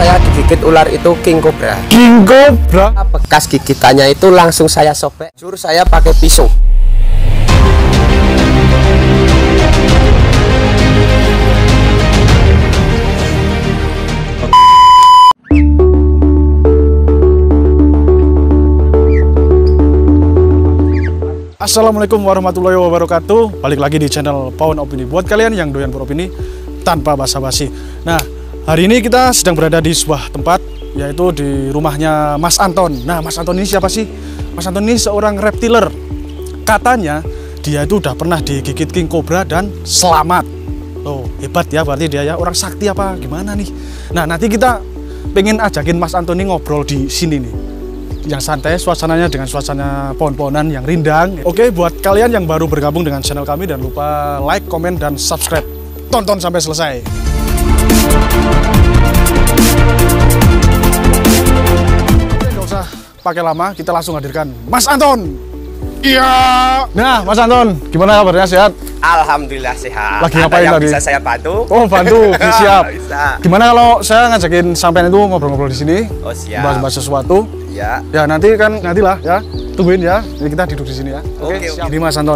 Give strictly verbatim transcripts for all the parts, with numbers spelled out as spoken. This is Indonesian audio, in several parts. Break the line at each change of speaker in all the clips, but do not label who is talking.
saya digigit ular itu king cobra.
King cobra.
Bekas gigitannya itu langsung saya sobek. Jur saya pakai pisau.
Assalamualaikum warahmatullahi wabarakatuh. Balik lagi di channel Pawan Opini. Buat kalian yang doyan beropini tanpa basa-basi. Nah, hari ini kita sedang berada di sebuah tempat, yaitu di rumahnya Mas Anton. Nah, Mas Anton ini siapa sih? Mas Anton ini seorang reptiler. Katanya dia itu udah pernah digigit king cobra dan selamat. Oh, hebat ya, berarti dia ya orang sakti apa gimana nih? Nah, nanti kita pengen ajakin Mas Anton ini ngobrol di sini nih, yang santai, suasananya dengan suasana pohon-pohonan yang rindang. Oke, buat kalian yang baru bergabung dengan channel kami, dan lupa like, komen, dan subscribe. Tonton sampai selesai. Oke, gak usah pakai lama, kita langsung hadirkan Mas Anton. Iya. Nah, Mas Anton, gimana kabarnya, sehat?
Alhamdulillah sehat.
Lagi ngapain
yang
tadi?
Bisa saya bantu?
Oh, bantu, siap.
Bisa.
Gimana kalau saya ngajakin sampean itu ngobrol-ngobrol di sini?
Oh, siap.
Bahas-bahas sesuatu.
Ya.
Ya, nanti kan nantilah ya. Tungguin ya. Jadi kita duduk di sini ya. Oke,
Oke,
siap.
oke.
Ini Mas Anton.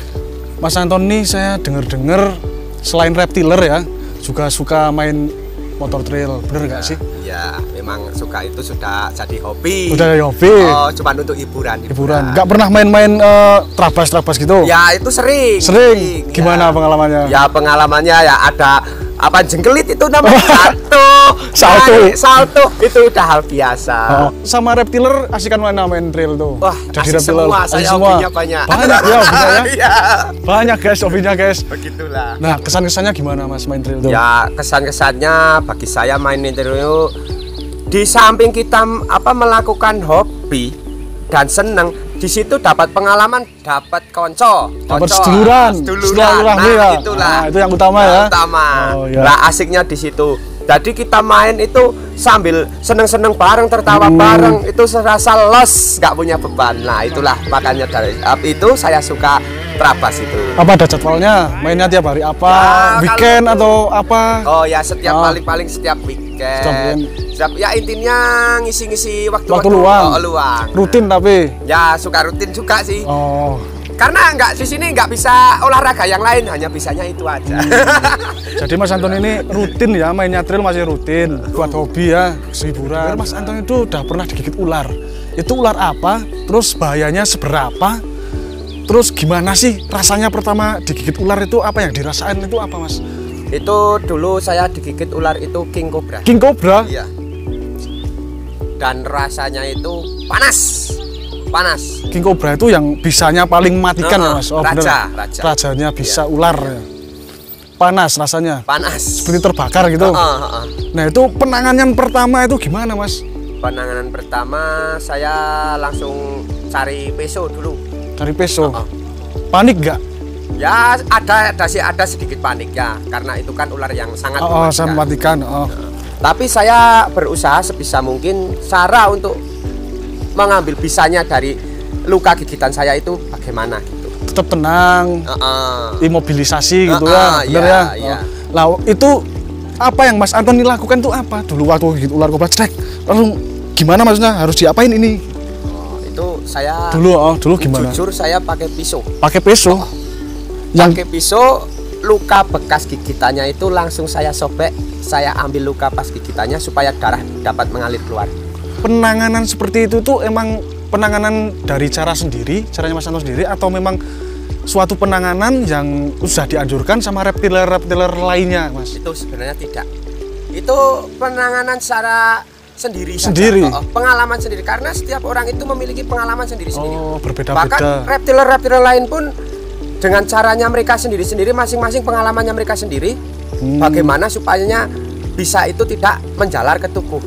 Mas Anton nih saya dengar-dengar selain reptiler ya, juga suka main motor trail. Bener nggak sih?
Ya, memang suka itu sudah jadi hobi.
Udah ya hobi.
Oh, cuma untuk hiburan.
Hiburan. Nggak pernah main-main uh, trabas-trabas gitu?
Ya, itu sering.
Sering. Gimana
ya.
pengalamannya?
Ya, pengalamannya ya ada apa jengkelit itu namanya salto.
Salto.
Nah, salto itu udah hal biasa.
Oh, sama reptiler asikan mana main trail tuh?
Wah,
jadi
asik semua, saya hobinya banyak.
Banyak ya hobinya ya.
Iya.
Banyak guys hobinya guys.
Begitulah.
Nah, kesan-kesannya gimana Mas main trail tuh?
Ya, kesan-kesannya bagi saya main trail di samping kita apa melakukan hobi dan seneng, di situ dapat pengalaman, dapat konco,
Dapat
konco,
seduluran,
seduluran.
nah,
Nah,
ya.
itulah.
Nah, itu yang utama
Yang
ya.
Utama.
Oh, ya.
Lah asiknya di situ. Jadi kita main itu sambil seneng-seneng bareng, tertawa
Hmm.
bareng, itu serasa los, nggak punya beban. Nah, itulah makanya dari itu saya suka trabas itu.
Apa ada jadwalnya? Mainnya tiap hari apa?
Ya,
Weekend
kalau-
atau apa?
Oh ya, setiap
Oh.
paling-paling setiap weekend.
Setiap weekend.
Setiap- ya intinya ngisi-ngisi waktu,
Waktu luang.
Oh, luang.
Rutin tapi.
Ya suka rutin juga sih.
Oh.
Karena nggak di sini nggak bisa olahraga yang lain, hanya bisanya itu aja.
Jadi Mas Anton ini rutin ya, mainnya trail masih rutin buat hobi ya, hiburan. Mas Anton itu udah pernah digigit ular. Itu ular apa? Terus bahayanya seberapa? Terus gimana sih rasanya pertama digigit ular itu, apa yang dirasain itu apa Mas?
Itu dulu saya digigit ular itu king cobra.
King cobra?
Iya. Dan rasanya itu panas. Panas.
King cobra itu yang bisanya paling mematikan ya
Nah,
Mas? Oh,
raja,
bener.
raja.
Rajanya bisa
Iya.
ular ya. Panas rasanya.
Panas.
Seperti terbakar gitu.
Uh, uh, uh.
Nah itu penanganan pertama itu gimana Mas?
Penanganan pertama saya langsung cari peso dulu.
Cari peso.
Uh, uh.
Panik nggak?
Ya ada ada sih ada sedikit panik ya, karena itu kan ular yang sangat
Oh, oh
mematikan.
saya mematikan. Oh.
Tapi saya berusaha sebisa mungkin cara untuk mengambil bisanya dari luka gigitan saya itu bagaimana gitu.
Tetap tenang,
Uh, uh.
imobilisasi gitu
Uh,
ya,
uh,
bener
iya,
ya.
iya.
Oh. Lah itu apa yang Mas Anton lakukan tuh apa? Dulu waktu gigit ular cobra cek, langsung gimana maksudnya harus diapain ini?
Oh, itu saya
Dulu oh, dulu gimana?
jujur saya pakai pisau.
Pakai peso. Yang
Pakai pisau, luka bekas gigitannya itu langsung saya sobek, saya ambil luka pas gigitannya supaya darah dapat mengalir keluar.
penanganan seperti itu tuh emang penanganan dari cara sendiri, caranya Mas Anton sendiri, atau memang suatu penanganan yang sudah dianjurkan sama reptiler-reptiler lainnya, Mas?
Itu sebenarnya tidak. Itu penanganan secara sendiri.
Sendiri?
Saja. Oh, pengalaman sendiri. Karena setiap orang itu memiliki pengalaman sendiri-sendiri.
Oh, berbeda-beda.
Bahkan reptiler-reptiler lain pun dengan caranya mereka sendiri-sendiri, masing-masing pengalamannya mereka sendiri.
Hmm.
Bagaimana supaya bisa itu tidak menjalar ke tubuh.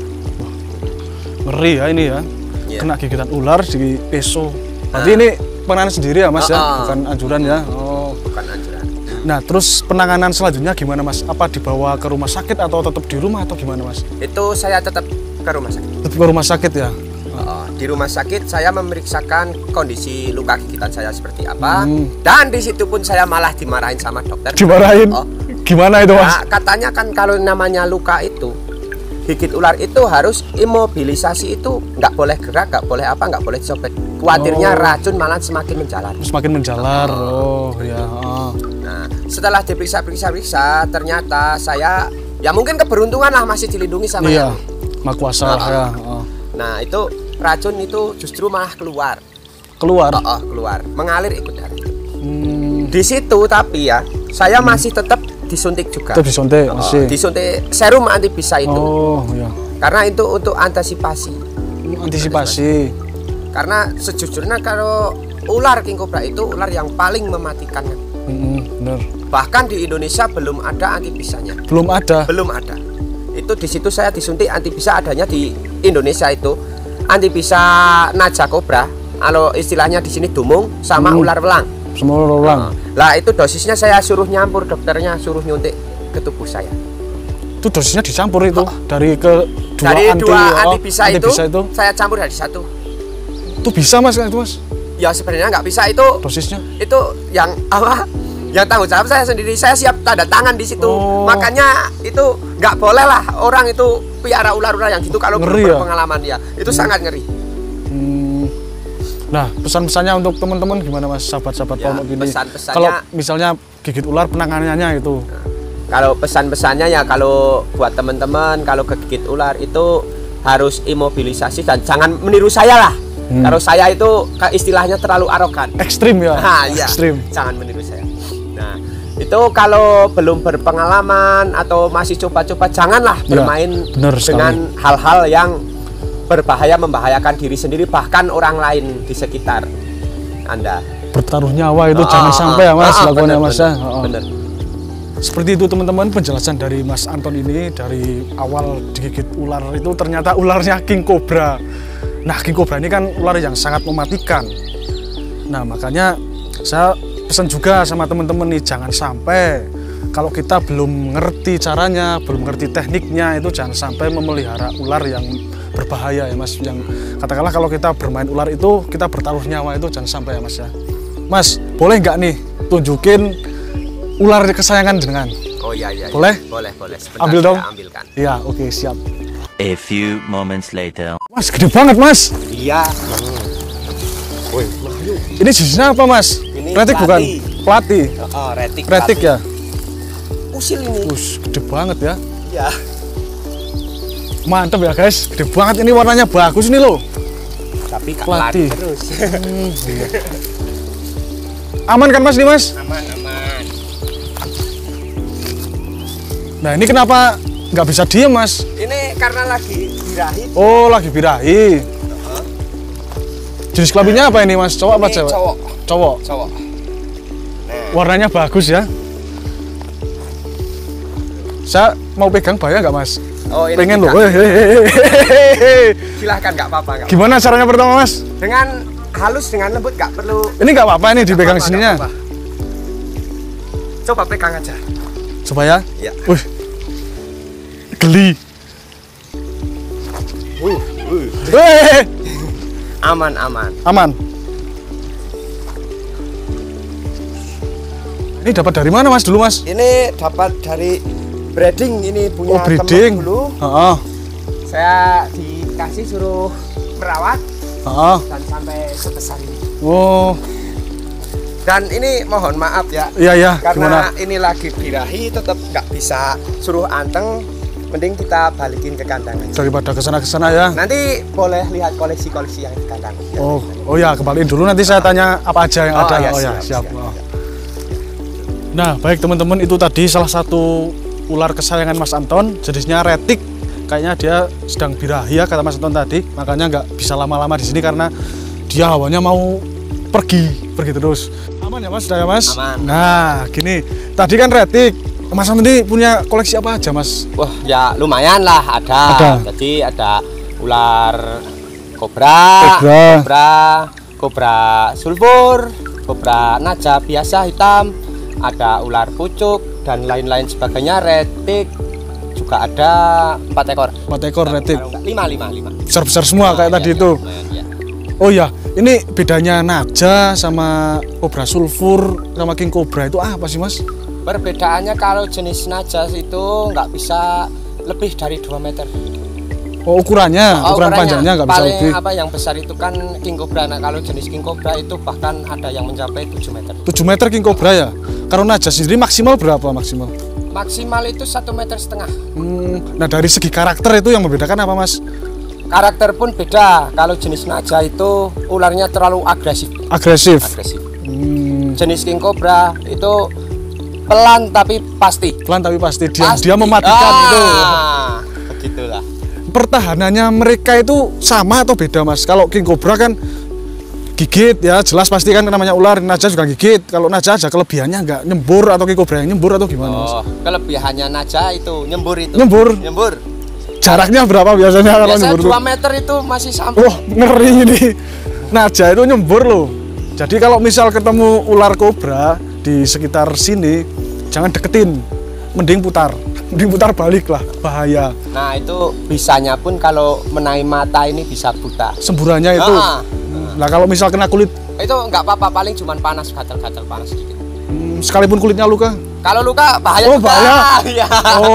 Ngeri ya ini ya.
Iya.
Kena gigitan ular di peso. Berarti
Nah.
ini penanganan sendiri ya Mas
Uh,
ya,
uh.
bukan anjuran ya. Oh.
Bukan anjuran.
Nah, terus penanganan selanjutnya gimana Mas? Apa dibawa ke rumah sakit atau tetap di rumah atau gimana Mas?
Itu saya tetap ke rumah sakit.
Tetap ke rumah sakit ya.
Oh, di rumah sakit saya memeriksakan kondisi luka gigitan saya seperti apa,
Hmm.
dan di situ pun saya malah dimarahin sama dokter.
Dimarahin?
Oh.
Gimana itu Mas?
Nah, katanya kan kalau namanya luka itu gigit ular itu harus imobilisasi, itu nggak boleh gerak, nggak boleh apa, nggak boleh copet. Khawatirnya
Oh.
racun malah semakin menjalar.
Semakin menjalar. Oh, ya. Oh.
Nah, setelah diperiksa-periksa-periksa, ternyata saya ya mungkin keberuntungan lah masih dilindungi sama
Iya.
yang.
Maha kuasa
Oh.
ya. Oh.
Nah, itu racun itu justru malah keluar.
Keluar.
Oh, oh, keluar, mengalir ikut darah.
Hmm.
Di situ tapi ya, saya masih tetap disuntik juga.
Itu disuntik
Oh,
masih.
disuntik serum antibisa itu.
Oh, ya.
Karena itu untuk antisipasi.
Antisipasi.
Karena sejujurnya kalau ular king cobra itu ular yang paling mematikan.
Hmm, bener.
Bahkan di Indonesia belum ada antibisanya.
Belum ada.
Belum ada. Itu di situ saya disuntik antibisa, adanya di Indonesia itu antibisa naja kobra. Kalau istilahnya di sini dumung sama
Hmm.
ular welang.
Semua ulang.
Lah itu dosisnya saya suruh nyampur, dokternya suruh nyuntik ke tubuh saya.
Itu dosisnya dicampur itu dari ke dua
Dari
anti,
dua
oh,
antibisa itu,
antibisa itu.
saya campur dari satu.
Itu bisa Mas itu Mas
Ya sebenarnya nggak bisa itu.
dosisnya.
Itu yang apa? Yang tanggung jawab saya sendiri. Saya siap tanda tangan di situ.
Oh.
Makanya itu nggak boleh lah orang itu piara ular-ular yang gitu kalau
Ngeri
belum
ya?
berpengalaman ya. Itu
Hmm.
sangat ngeri.
Hmm. Nah, pesan-pesannya untuk teman-teman gimana Mas, sahabat-sahabat
Ya,
Pohon Opini?
pesan-pesannya-
Kalau misalnya gigit ular penanganannya itu.
Kalau pesan-pesannya ya kalau buat teman-teman kalau kegigit ular itu harus imobilisasi dan jangan meniru saya lah.
Hmm.
Kalau saya itu ke- istilahnya terlalu arogan.
Ekstrim ya.
Nah, iya.
Ekstrim.
Jangan meniru saya. Nah, itu kalau belum berpengalaman atau masih coba-coba janganlah
Ya,
bermain
benar sekali.
dengan hal-hal yang berbahaya, membahayakan diri sendiri bahkan orang lain di sekitar Anda.
Bertaruh nyawa itu
Ah,
jangan
ah,
sampai ya Mas,
ah, ah,
lakukannya
bener,
Mas ya.
bener,
Oh, oh.
bener.
Seperti itu teman-teman penjelasan dari Mas Anton ini, dari awal digigit ular itu ternyata ularnya king cobra. Nah, king cobra ini kan ular yang sangat mematikan. Nah, makanya saya pesan juga sama teman-teman nih, jangan sampai kalau kita belum ngerti caranya, belum ngerti tekniknya, itu jangan sampai memelihara ular yang berbahaya ya Mas. Yang katakanlah kalau kita bermain ular itu kita bertaruh nyawa, itu jangan sampai ya Mas ya. Mas, boleh nggak nih tunjukin ular kesayangan jenengan?
Oh iya iya. iya.
Boleh?
Boleh, boleh. Sebentar
Ambil
saya
dong.
ambilkan.
Iya, oke siap.
A few moments later.
Mas, gede banget Mas.
Iya. Woi,
Ini jenisnya apa Mas?
Ini
Retik bukan?
pelati.
Pelati.
oh, retik.
Retik ya?
Usil ini.
Us, gede banget ya.
Ya.
Mantap ya guys, gede banget ini, warnanya bagus nih loh.
Tapi gak
Pelati.
lari terus.
Hmm, iya. Aman kan Mas nih Mas?
Aman, aman.
Nah ini kenapa nggak bisa diem Mas?
Ini karena lagi birahi.
Oh lagi birahi. Jenis kelaminnya apa ini Mas? Cowok apa
Ini
cewek?
cowok.
Cowok.
Cowok.
Warnanya bagus ya. Saya mau pegang bahaya nggak Mas?
Oh, ini
Pengen loh.
pegang.
Hehehe.
Silahkan, nggak apa-apa. nggak
Gimana caranya pertama Mas?
apa-apa. Dengan halus, dengan lembut, nggak perlu.
Ini nggak apa-apa ini dipegang
Nggak
sininya.
apa-apa. Coba pegang aja.
Coba ya.
Ya.
Wih. Geli.
Uh, uh.
Hehehe.
Aman, aman.
Aman. Ini dapat dari mana Mas dulu Mas?
Ini dapat dari breeding, ini punya
Oh breeding.
teman dulu.
Heeh.
Saya dikasih suruh merawat
Heeh.
dan sampai sebesar ini.
Oh.
Dan ini mohon maaf ya,
Iya iya.
karena
Gimana?
ini lagi birahi tetap nggak bisa suruh anteng. Mending kita balikin ke kandang aja.
Daripada kesana kesana ya.
Nanti boleh lihat koleksi-koleksi yang di kandang.
Oh, oh ya kembaliin dulu nanti saya tanya apa aja yang
Oh,
ada.
iya,
oh ya,
siap,
siap.
siap,
Oh.
siap.
Nah, baik teman-teman, itu tadi salah satu ular kesayangan Mas Anton, jenisnya retik. Kayaknya dia sedang birahi ya kata Mas Anton tadi, makanya nggak bisa lama-lama di sini karena dia hawanya mau pergi, pergi terus. Aman ya Mas, sudah ya Mas?
Aman.
Nah, gini, tadi kan retik. Mas Anton ini punya koleksi apa aja Mas?
Wah, ya lumayan lah ada.
Ada.
Jadi ada ular kobra,
Kobra.
kobra, kobra sulfur, kobra naja biasa hitam, ada ular pucuk dan lain-lain sebagainya. Retik juga ada empat ekor.
Empat ekor retik.
Kalau enggak, lima, lima, lima.
Besar-besar semua kayak
Iya,
tadi
iya,
itu.
lumayan, iya.
Oh ya, ini bedanya naja sama kobra sulfur sama king cobra itu apa sih Mas?
Perbedaannya kalau jenis naja itu nggak bisa lebih dari dua meter.
Oh, ukurannya,
Oh,
ukuran panjangnya nggak bisa
paling
lebih.
apa yang besar itu kan king cobra. Nah, kalau jenis king cobra itu bahkan ada yang mencapai tujuh meter.
tujuh meter king cobra ya. Kalau naja sendiri maksimal berapa maksimal?
Maksimal itu satu meter setengah.
Hmm, nah dari segi karakter itu yang membedakan apa mas?
Karakter pun beda. Kalau jenis naja itu ularnya terlalu agresif.
Agresif.
Agresif.
Hmm,
Jenis king cobra itu pelan tapi pasti.
pelan tapi pasti dia
Pasti.
dia mematikan
ah,
itu.
Begitulah.
Pertahanannya mereka itu sama atau beda mas? Kalau king cobra kan gigit ya jelas pasti kan namanya ular, naja juga gigit. Kalau naja aja kelebihannya nggak nyembur atau king cobra yang nyembur atau gimana mas?
Oh, kelebihannya naja itu nyembur itu.
Nyembur.
Nyembur.
Jaraknya berapa biasanya kalau
Biasa
nyembur?
dua meter itu masih sampai.
Wah ngeri ini. Naja itu nyembur loh. Jadi kalau misal ketemu ular kobra di sekitar sini, jangan deketin, mending putar. Mending putar balik lah, bahaya.
Nah itu bisanya pun kalau menaik mata ini bisa buta.
Semburannya itu.
Ah.
Nah kalau misal kena kulit,
Itu nggak apa-apa, paling cuman panas, gatal-gatal panas sedikit.
hmm, sekalipun kulitnya luka.
Kalau luka bahaya
Oh
juga.
bahaya.
Iya.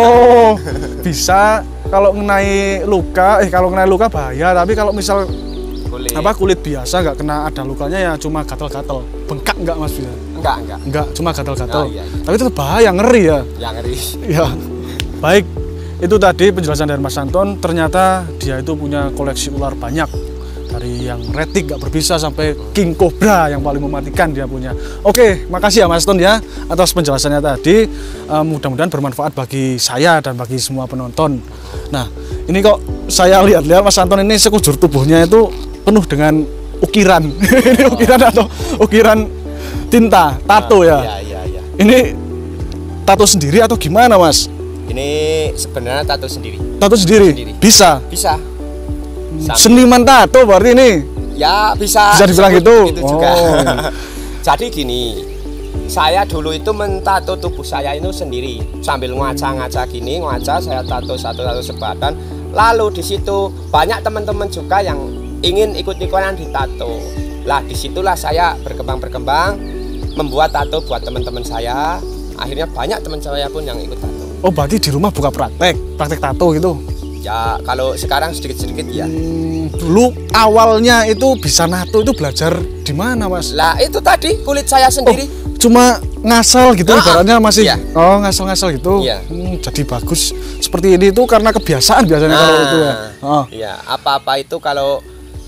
Oh bisa. Kalau mengenai luka, eh kalau mengenai luka bahaya. Tapi kalau misal
Kulit.
apa kulit biasa nggak kena ada lukanya ya cuma gatal-gatal. Bengkak nggak mas ya?
Enggak, enggak.
Enggak, cuma gatal-gatal.
Oh, iya, iya.
Tapi tetap bahaya, ngeri ya.
Yang ngeri.
Ya, baik. Itu tadi penjelasan dari Mas Anton. Ternyata dia itu punya koleksi ular banyak. Dari yang retik gak berbisa sampai king cobra yang paling mematikan dia punya. Oke, makasih ya Mas Anton ya atas penjelasannya tadi. Uh, mudah-mudahan bermanfaat bagi saya dan bagi semua penonton. Nah, ini kok saya lihat-lihat Mas Anton ini sekujur tubuhnya itu penuh dengan ukiran. Ini ukiran atau ukiran tinta, tato ya.
Iya, iya, iya.
Ini tato sendiri atau gimana Mas?
Ini sebenarnya tato sendiri.
Tato sendiri?
Sendiri.
Bisa?
Bisa. Sampai-
Seniman tato berarti ini?
Ya bisa.
Bisa dibilang
sebut
gitu?
gitu juga.
Oh, iya.
Jadi gini, saya dulu itu mentato tubuh saya itu sendiri sambil ngaca-ngaca gini, ngaca saya tato satu-satu sebadan. Lalu di situ banyak teman-teman juga yang ingin ikut-ikutan ditato. Lah disitulah saya berkembang-berkembang membuat tato buat teman-teman saya. Akhirnya banyak teman saya pun yang ikut tato.
Oh berarti di rumah buka praktek, praktek tato gitu?
Ya kalau sekarang sedikit-sedikit ya.
Hmm, dulu awalnya itu bisa nato itu belajar di mana Mas?
Lah itu tadi kulit saya
Oh,
sendiri.
cuma ngasal gitu
Ah,
ibaratnya masih?
iya.
Oh ngasal-ngasal gitu?
Iya.
Hmm, jadi bagus seperti ini itu karena kebiasaan biasanya kalau itu ya? Oh.
Iya, apa-apa itu kalau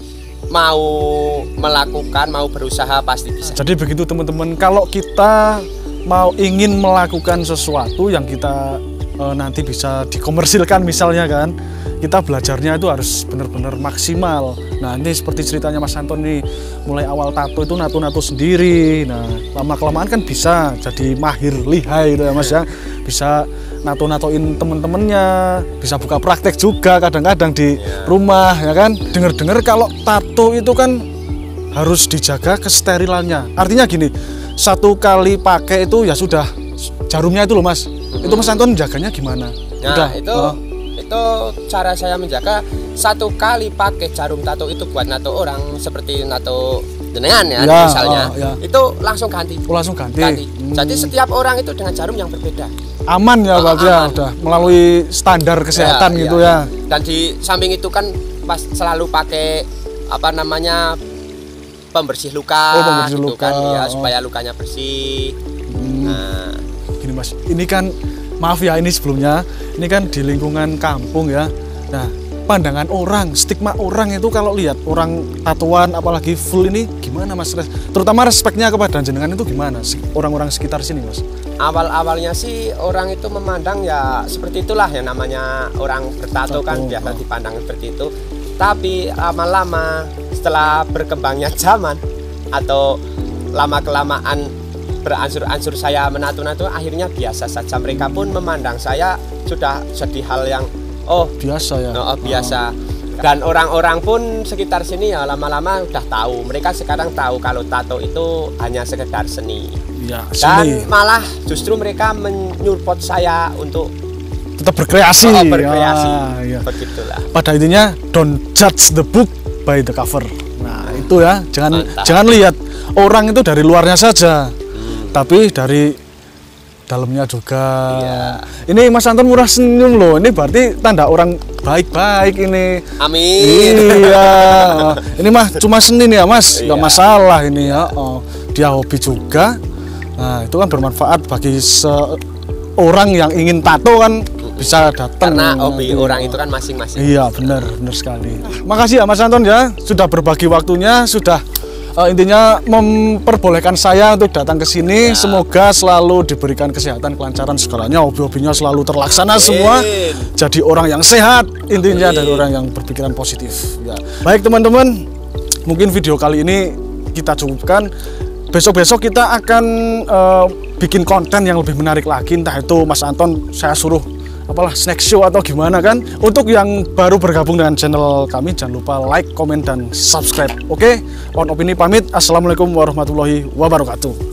mau melakukan, mau berusaha pasti bisa.
Jadi begitu teman-teman, kalau kita mau ingin melakukan sesuatu yang kita e, nanti bisa dikomersilkan misalnya kan, kita belajarnya itu harus benar-benar maksimal. Nah ini seperti ceritanya Mas Anton nih, mulai awal tato itu nato-nato sendiri. Nah lama-kelamaan kan bisa jadi mahir lihai itu ya Mas ya, bisa nato-natoin temen-temennya, bisa buka praktek juga kadang-kadang di rumah ya kan. Dengar-dengar kalau tato itu kan harus dijaga kesterilannya. Artinya gini, satu kali pakai itu ya sudah, jarumnya itu loh Mas. Itu Mas Anton jaganya gimana?
Nah,
Udah.
itu
Oh.
itu cara saya menjaga. Satu kali pakai jarum tato itu buat nato orang seperti nato jenengan ya,
Ya,
misalnya.
oh, ya.
Itu langsung ganti.
Oh, langsung ganti.
Ganti.
Hmm.
Jadi setiap orang itu dengan jarum yang berbeda.
Aman ya
Oh,
berarti ya,
aman.
udah melalui standar kesehatan
Ya,
gitu
ya.
ya.
Dan di samping itu kan pas selalu pakai apa namanya pembersih luka,
Oh, pembersih
gitu
luka.
kan, ya,
Oh.
supaya lukanya bersih.
Hmm.
Nah,
Gini Mas, ini kan maaf ya ini sebelumnya, ini kan di lingkungan kampung ya. Nah, pandangan orang, stigma orang itu kalau lihat orang tatoan apalagi full ini gimana Mas? Terutama respeknya kepada jenengan itu gimana sih orang-orang sekitar sini Mas?
awal-awalnya sih orang itu memandang ya seperti itulah yang namanya orang bertato kan
Tato,
biasa
oh.
dipandang seperti itu. Tapi lama-lama setelah berkembangnya zaman atau lama-kelamaan beransur-ansur saya menato-nato, akhirnya biasa saja. Mereka pun memandang saya sudah jadi hal yang oh
Biasa ya.
oh, biasa. Dan orang-orang pun sekitar sini ya lama-lama udah tahu. Mereka sekarang tahu kalau tato itu hanya sekedar seni.
Ya,
Dan
sini
malah justru mereka menyupport saya untuk
tetap berkreasi.
oh, berkreasi.
Ya, ya.
Begitulah.
Pada intinya don't judge the book by the cover. Nah, itu ya, jangan
Mantap.
jangan lihat orang itu dari luarnya saja.
Hmm.
Tapi dari dalamnya juga.
Iya.
Ini Mas Anton murah senyum loh. Ini berarti tanda orang baik-baik ini.
Amin.
Iya. Ini mah cuma seni nih ya Mas, nggak
Iya.
masalah ini ya. Oh, dia hobi juga. Nah itu kan bermanfaat bagi seorang yang ingin tato kan bisa datang.
Karena hobi
nanti.
orang itu kan masing-masing.
Iya benar, benar sekali. Makasih ya Mas Anton ya, sudah berbagi waktunya, sudah uh, intinya memperbolehkan saya untuk datang ke sini.
Ya.
Semoga selalu diberikan kesehatan, kelancaran segalanya, hobi-hobinya selalu terlaksana
Amin.
semua. Jadi orang yang sehat, intinya
Amin.
dari orang yang berpikiran positif. Ya. Baik teman-teman, mungkin video kali ini kita cukupkan. Besok-besok kita akan uh, bikin konten yang lebih menarik lagi, entah itu Mas Anton saya suruh apalah snack show atau gimana kan. Untuk yang baru bergabung dengan channel kami, jangan lupa like, komen, dan subscribe. Oke, Pohon Opini pamit. Assalamualaikum warahmatullahi wabarakatuh.